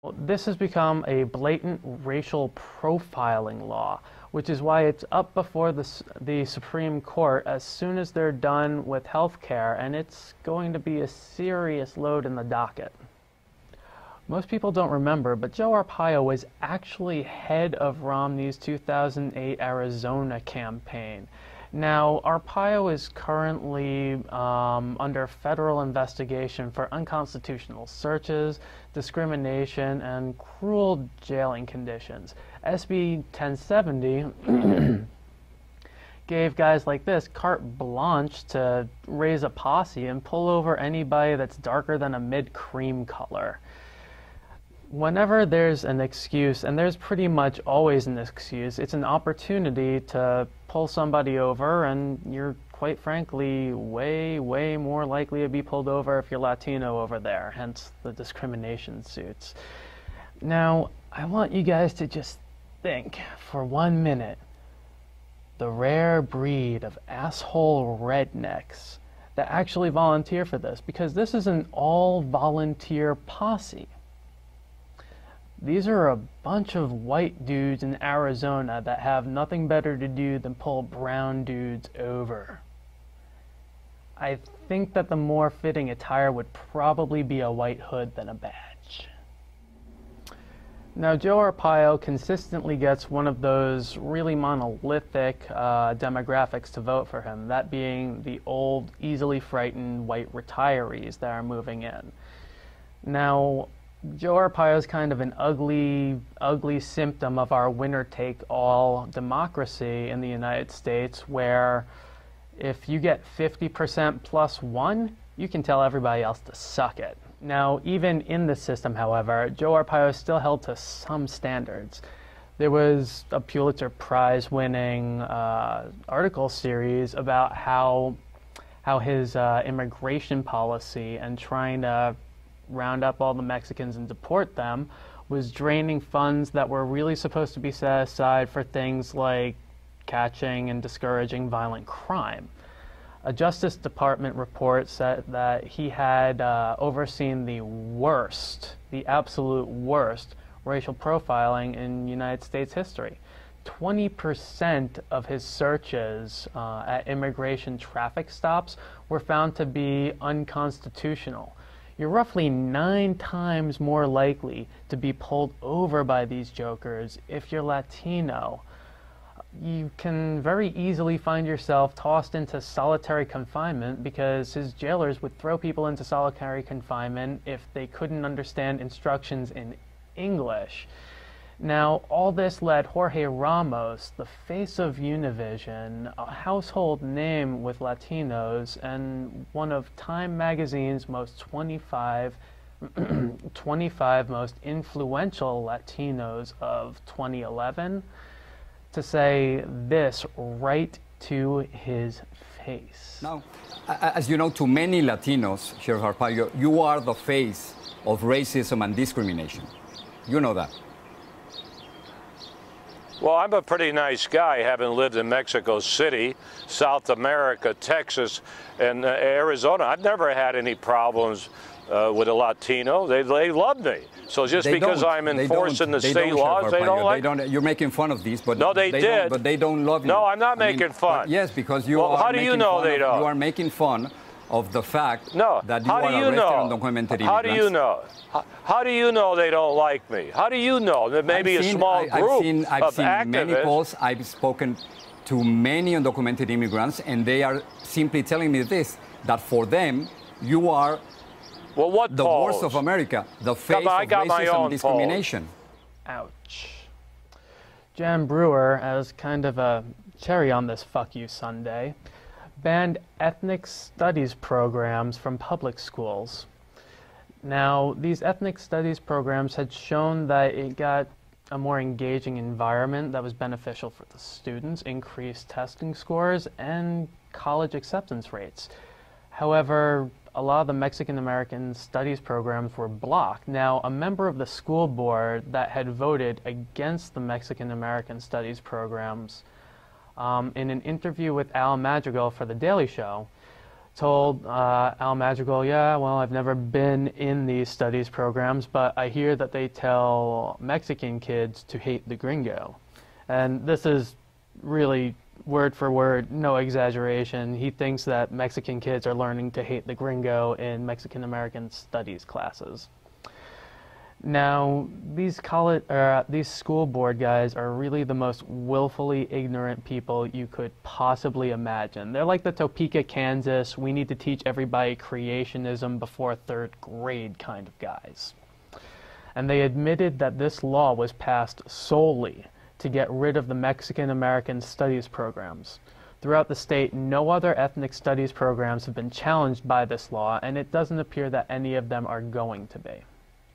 This has become a blatant racial profiling law, which is why it's up before the Supreme Court as soon as they're done with health care, and it's going to be a serious load in the docket. Most people don't remember, but Joe Arpaio was actually head of Romney's 2008 Arizona campaign. Now, Arpaio is currently under federal investigation for unconstitutional searches, discrimination, and cruel jailing conditions. SB 1070 gave guys like this carte blanche to raise a posse and pull over anybody that's darker than a mid-cream color. Whenever there's an excuse, and there's pretty much always an excuse, it's an opportunity to pull somebody over, and you're quite frankly way more likely to be pulled over if you're Latino over there, hence the discrimination suits. Now, I want you guys to just think for 1 minute the rare breed of asshole rednecks that actually volunteer for this, because this is an all-volunteer posse. These are a bunch of white dudes in Arizona that have nothing better to do than pull brown dudes over. I think that the more fitting attire would probably be a white hood than a badge. Now, Joe Arpaio consistently gets one of those really monolithic demographics to vote for him, that being the old, easily frightened white retirees that are moving in. Now, Joe Arpaio is kind of an ugly symptom of our winner-take-all democracy in the United States, where if you get 50% plus one, you can tell everybody else to suck it. Now, even in this system, however, Joe Arpaio is still held to some standards. There was a Pulitzer Prize-winning article series about how his immigration policy and trying to round up all the Mexicans and deport them was draining funds that were really supposed to be set aside for things like catching and discouraging violent crime. A Justice Department report said that he had overseen the absolute worst racial profiling in United States history. 20% of his searches at immigration traffic stops were found to be unconstitutional. You're roughly 9 times more likely to be pulled over by these jokers if you're Latino. You can very easily find yourself tossed into solitary confinement because his jailers would throw people into solitary confinement if they couldn't understand instructions in English. Now, all this led Jorge Ramos, the face of Univision, a household name with Latinos, and one of Time magazine's most 25 most influential Latinos of 2011, to say this right to his face. Now, as you know, to many Latinos, Sheriff Arpaio, you are the face of racism and discrimination. You know that. Well, I'm a pretty nice guy, having lived in Mexico City, South America, Texas, and Arizona. I've never had any problems with a Latino. They love me. So just because I'm enforcing the state laws, they don't like me. You're making fun of these, but no, they did. But they don't love you. No, I'm not making fun. Yes, because you are. How do you know they don't? You are making fun of the fact that you are arrested undocumented immigrants. How do you know? How do you know they don't like me? How do you know that maybe a small group I've seen activists? Many polls. I've spoken to many undocumented immigrants, and they are simply telling me this, that for them, you are the worst of America, the face of racism and discrimination. Ouch. Jan Brewer, as kind of a cherry on this fuck you Sunday, banned ethnic studies programs from public schools. Now, these ethnic studies programs had shown that it got a more engaging environment that was beneficial for the students, increased testing scores, and college acceptance rates. However, a lot of the Mexican-American studies programs were blocked. Now, a member of the school board that had voted against the Mexican-American studies programs in an interview with Al Madrigal for The Daily Show, told Al Madrigal, yeah, well, I've never been in these studies programs, but I hear that they tell Mexican kids to hate the gringo. And this is really word for word, no exaggeration. He thinks that Mexican kids are learning to hate the gringo in Mexican American studies classes. Now, these school board guys are really the most willfully ignorant people you could possibly imagine. They're like the Topeka, Kansas, we need to teach everybody creationism before third grade kind of guys. And they admitted that this law was passed solely to get rid of the Mexican American studies programs. Throughout the state, no other ethnic studies programs have been challenged by this law, and it doesn't appear that any of them are going to be.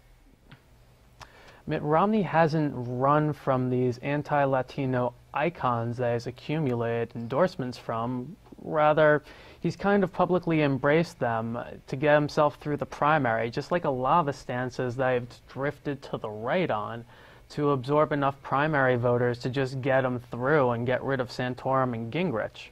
Mitt Romney hasn't run from these anti-Latino icons that he's accumulated endorsements from. Rather, he's kind of publicly embraced them to get himself through the primary, just like a lot of the stances that have drifted to the right on to absorb enough primary voters to just get him through and get rid of Santorum and Gingrich.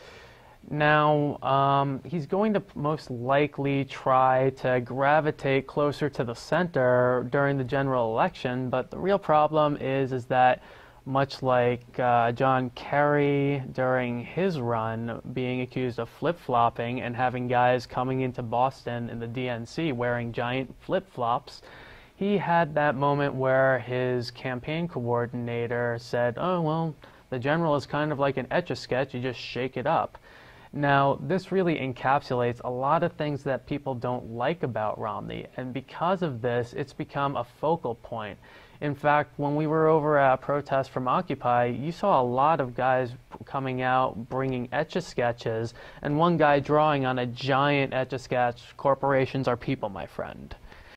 Now, he's going to most likely try to gravitate closer to the center during the general election, but the real problem is that much like John Kerry during his run being accused of flip-flopping and having guys coming into Boston in the DNC wearing giant flip-flops, he had that moment where his campaign coordinator said, oh, well, the general is kind of like an Etch-a-Sketch, you just shake it up. Now, this really encapsulates a lot of things that people don't like about Romney, and because of this, it's become a focal point. In fact, when we were over at a protest from Occupy, you saw a lot of guys coming out bringing Etch-a-Sketches, and one guy drawing on a giant Etch-a-Sketch, "Corporations are people, my friend."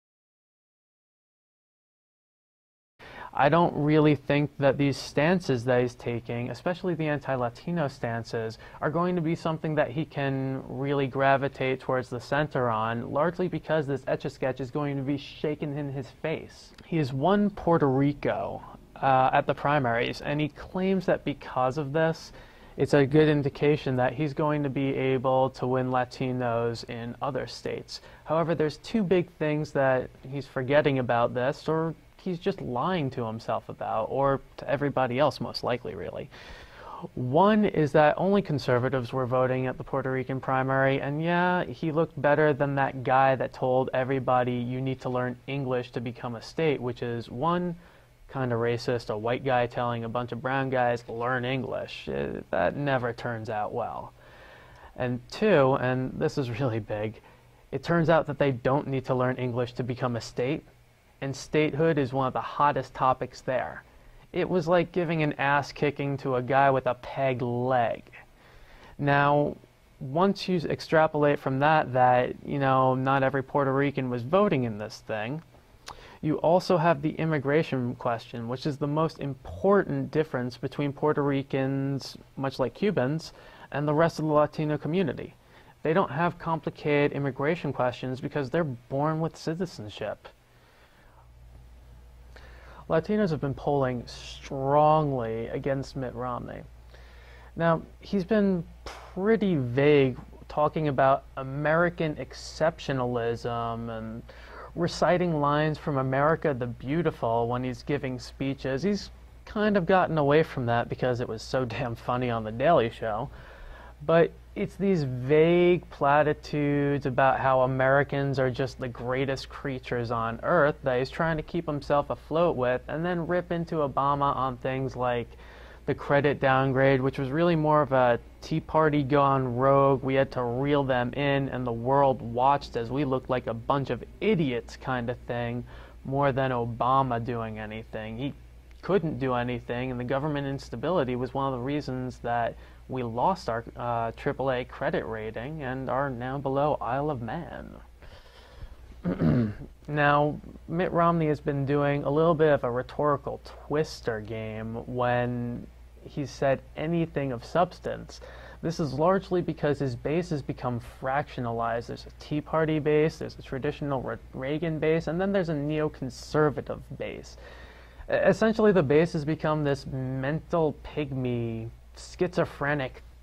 I don't really think that these stances that he's taking, especially the anti-Latino stances, are going to be something that he can really gravitate towards the center on, largely because this Etch-a-Sketch is going to be shaken in his face. He has won Puerto Rico at the primaries, and he claims that because of this, it's a good indication that he's going to be able to win Latinos in other states. However, there's two big things that he's forgetting about this, or he's just lying to himself about, or to everybody else most likely, really. One is that only conservatives were voting at the Puerto Rican primary, and yeah, he looked better than that guy that told everybody you need to learn English to become a state, which is one, kind of racist, a white guy telling a bunch of brown guys learn English. That never turns out well. And two, and this is really big, it turns out that they don't need to learn English to become a state, and statehood is one of the hottest topics there. It was like giving an ass kicking to a guy with a peg leg. Now, once you extrapolate from that, you know, not every Puerto Rican was voting in this thing, you also have the immigration question, which is the most important difference between Puerto Ricans, much like Cubans, and the rest of the Latino community. They don't have complicated immigration questions because they're born with citizenship. Latinos have been polling strongly against Mitt Romney. Now, he's been pretty vague talking about American exceptionalism and reciting lines from America the Beautiful when he's giving speeches. He's kind of gotten away from that because it was so damn funny on The Daily Show. But it's these vague platitudes about how Americans are just the greatest creatures on earth that he's trying to keep himself afloat with, and then rip into Obama on things like the credit downgrade, which was really more of a Tea Party gone rogue. We had to reel them in, and the world watched as we looked like a bunch of idiots kind of thing, more than Obama doing anything. He couldn't do anything, and the government instability was one of the reasons that we lost our AAA credit rating and are now below Isle of Man. Now, Mitt Romney has been doing a little bit of a rhetorical twister game when he said anything of substance. This is largely because his base has become fractionalized. There's a Tea Party base, there's a traditional Reagan base, and then there's a neoconservative base. Essentially, the base has become this mental pygmy, schizophrenic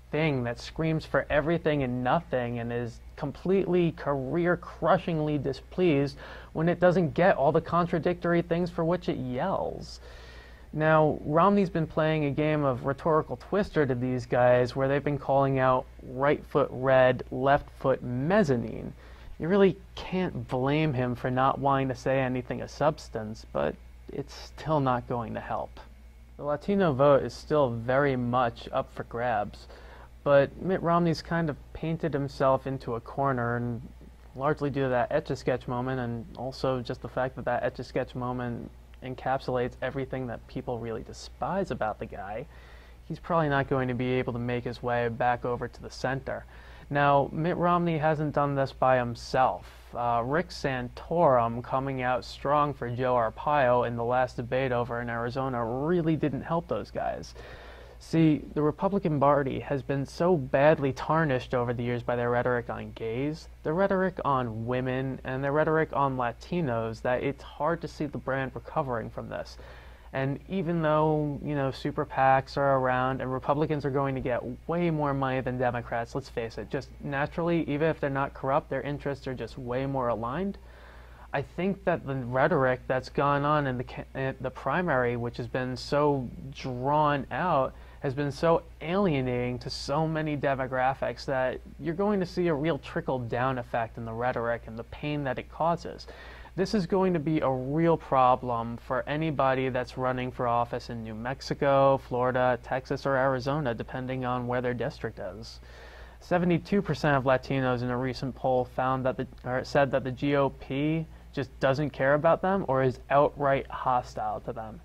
thing that screams for everything and nothing and is completely career-crushingly displeased when it doesn't get all the contradictory things for which it yells. Now, Romney's been playing a game of rhetorical twister to these guys where they've been calling out right foot red, left foot mezzanine. You really can't blame him for not wanting to say anything of substance, but it's still not going to help. The Latino vote is still very much up for grabs, but Mitt Romney's kind of painted himself into a corner, and largely due to that Etch-a-Sketch moment, and also just the fact that that Etch-a-Sketch moment encapsulates everything that people really despise about the guy, he's probably not going to be able to make his way back over to the center. Now, Mitt Romney hasn't done this by himself. Rick Santorum coming out strong for Joe Arpaio in the last debate over in Arizona really didn't help those guys. See, the Republican Party has been so badly tarnished over the years by their rhetoric on gays, their rhetoric on women, and their rhetoric on Latinos that it's hard to see the brand recovering from this. And even though, super PACs are around and Republicans are going to get way more money than Democrats, let's face it, just naturally, even if they're not corrupt, their interests are just way more aligned. I think that the rhetoric that's gone on in the primary, which has been so drawn out, has been so alienating to so many demographics that you're going to see a real trickle-down effect in the rhetoric and the pain that it causes. This is going to be a real problem for anybody that's running for office in New Mexico, Florida, Texas, or Arizona, depending on where their district is. 72% of Latinos in a recent poll said that the GOP just doesn't care about them or is outright hostile to them.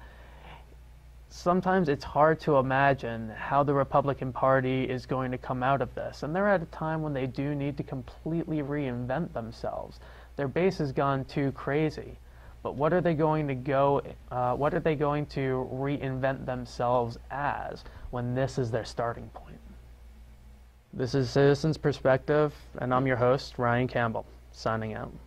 Sometimes it's hard to imagine how the Republican Party is going to come out of this, and they're at a time when they do need to completely reinvent themselves. Their base has gone too crazy, but what are they going to reinvent themselves as when this is their starting point? This is Citizens Perspective, and I'm your host, Ryan Campbell, signing out.